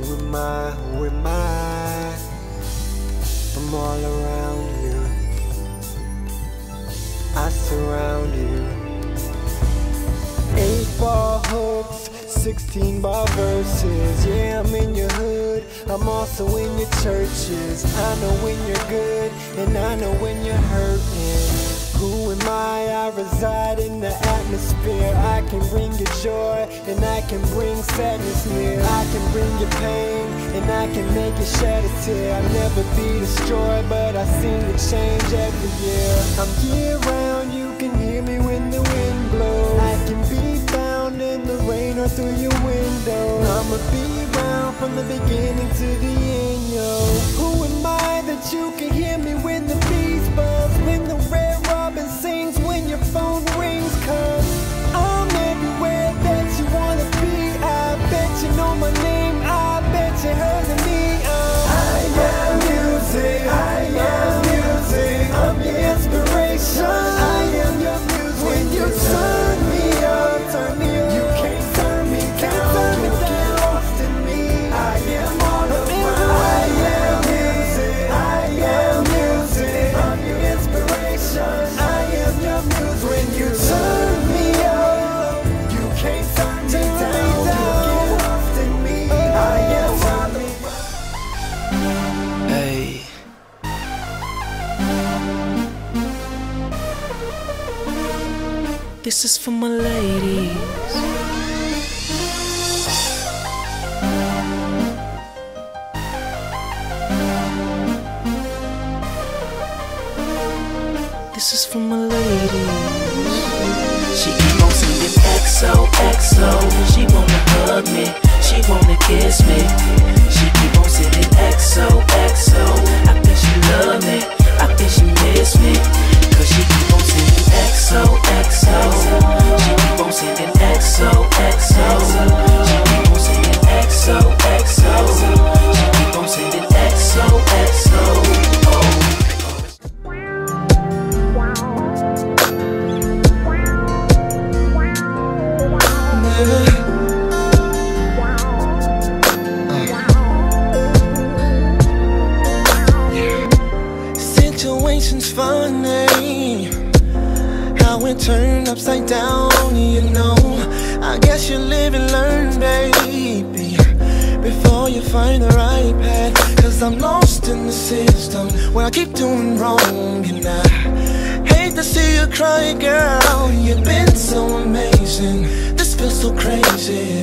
am I, who am I? I'm all around you, I surround you. 8-bar hooks, 16-bar verses. Yeah, I'm in your hood, I'm also in your churches. I know when you're good, and I know when you're hurting. Who am I reside in the atmosphere. I can bring you joy, and I can bring sadness near. I can bring you pain, and I can make you shed a tear. I'll never be destroyed, but I seem to change every year. I'm year-round, you can hear me when the wind blows. I can be found in the rain or through your window. I'ma be around from the beginning to the end, yo. Who am I that you can hear me when the bees buzz, when the red robin sings, when your phone rings? 'Cause I'm everywhere that you wanna be. I bet you know my name, I bet you heard of me. I am music, I am music. I'm your inspiration, I am your music. When you turn me up, you can't turn me down. You get lost in me, I am all around. I am music, I am music. I'm your inspiration, I am your music. When you turn me up, you can't turn me down. You get lost in me, I am all around. Hey. This is for my ladies. This is for my ladies. She keep on singing XOXO. She wanna hug me, she wanna kiss me. She keep on singing XOXO. I bet she love me, I bet she miss me. 'Cause she keep on singing XOXO. She keep on singing XOXO. She keep on singing XOXO. She keep on singing XOXO. Situation's funny, how it turned upside down, you know. I guess you live and learn, baby, before you find the right path. 'Cause I'm lost in the system where I keep doing wrong, and I hate to see you cry, girl. You've been so amazing, this feels so crazy.